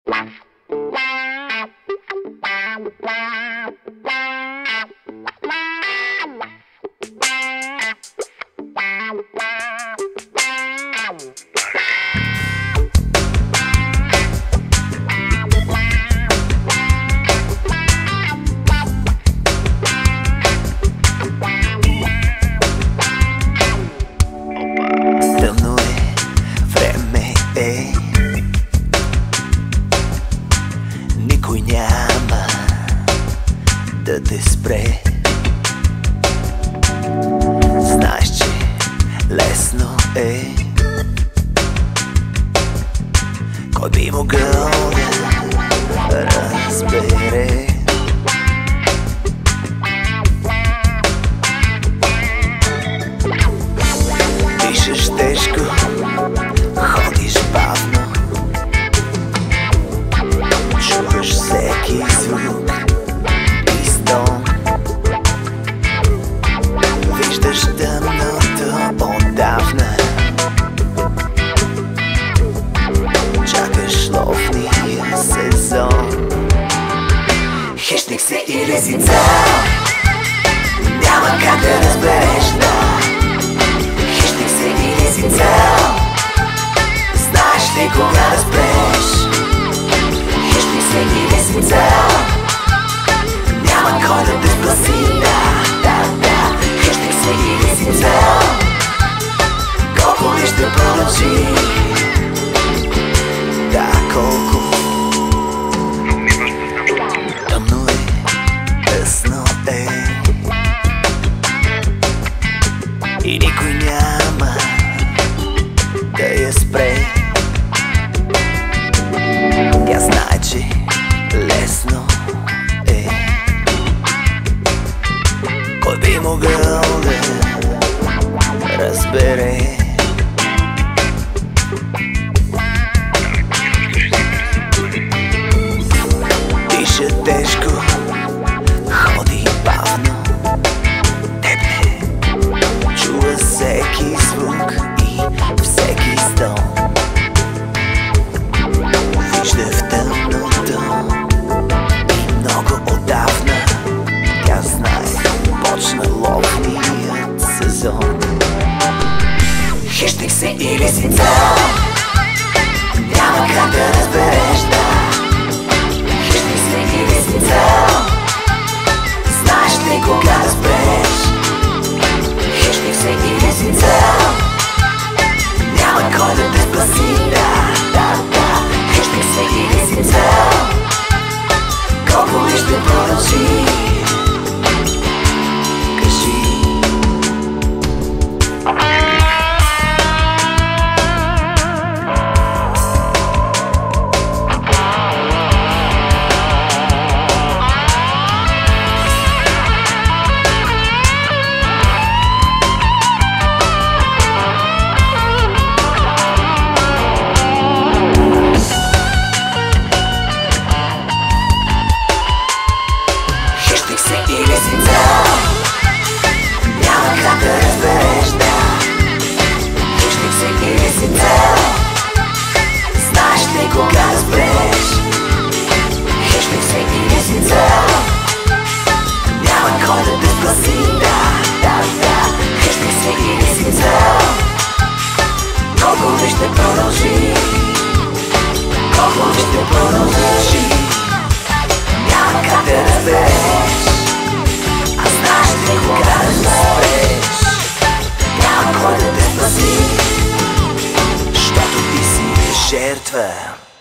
Тъмно е, време е, никой няма да те спре. Знаеш, че лесно е, кой би могъл да разбере. Дишаш тежко, ходиш бавно, чуваш всеки звук и стон. Виждаш дъното отдавна, чакаш ловния сезон. Хищник си или си цел, няма как да разбереш, да. Хищник си или си цел, знаеш ли кога да спреш? Хищник си или си цел, няма кой да те спаси, да. Хищник си или си цел, колко ли ще продължи? Да, колко. Тъмно е, късно е и никой няма да я спре. Тя знае, че лесно е, кой би могъл да разбере. Диша тежко, ходи бавно, теble чува всеки звук и всеки стон. Вижда в тъмното и много отдавна, тя знае, почна ловният сезон. Хищник си или си цел, няма как да разбереш, да. Хищник си или си цел, знаеш ли кога да спреш? Хищник си или си цел, няма кой да те спаси, да. Хищник си или си цел, колко ли ще продължи? Кажи. Хищник си или си цел, няма как да разбереш, да. Хищник си или си цел, знаеш ли кога да спреш? Хищник си или си цел, няма кой да те спаси, да. Хищник си или си цел, колко ли ще продължи? Колко ли ще продължи? Няма как да разбереш, а знаеш ли кога да спреш? Няма кой да те спаси, щото ти си жертва.